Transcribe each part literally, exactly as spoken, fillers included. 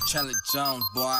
Charlie Jones, boy.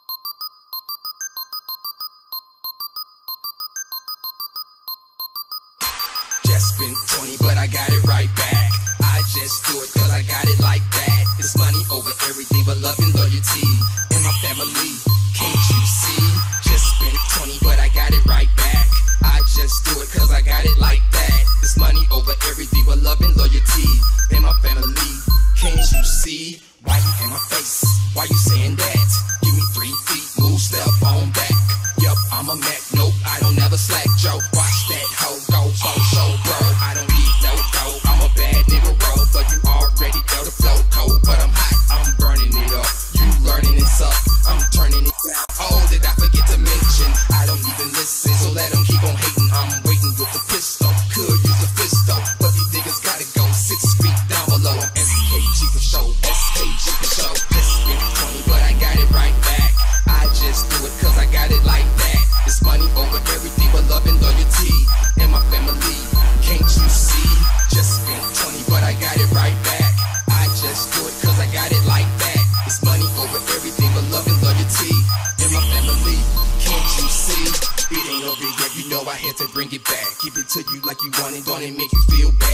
Just spent twenty, but I got it right back. I just do it cause I got it like that. It's money over everything but love and loyalty in my family. Can't you see? Just spent twenty, but I got it right back. I just do it cause I got it like that. It's money over everything but love and loyalty in my family. Can't you see? Why you in my face? Why you saying that? Give me three feet, move, step on back. Yup, I'm a Mac, nope, I don't never slack, Joe. Watch that hoe go, so show, bro. I don't need no dough, I'm a bad nigga, bro. But you already know the flow cold, but I'm hot, I'm burning it up. You learning it suck, I'm turning it down. Oh, did I forget to mention? I don't even listen, so let them keep on hating. I'm waiting with the pistol, could use a pistol, but these niggas gotta go six feet down below. S K G for show, S K G for show. Just spent twenty, but I got it right back. I just do it cause I got it like that. It's money over everything but love and loyalty in my family. Can't you see? Just spent twenty, but I got it right back. I just do it cause I got it like that. It's money over everything but love and loyalty in my family. Can't you see? It ain't over yet, you know I had to bring it back. Give it to you like you want it, don't it make you feel bad?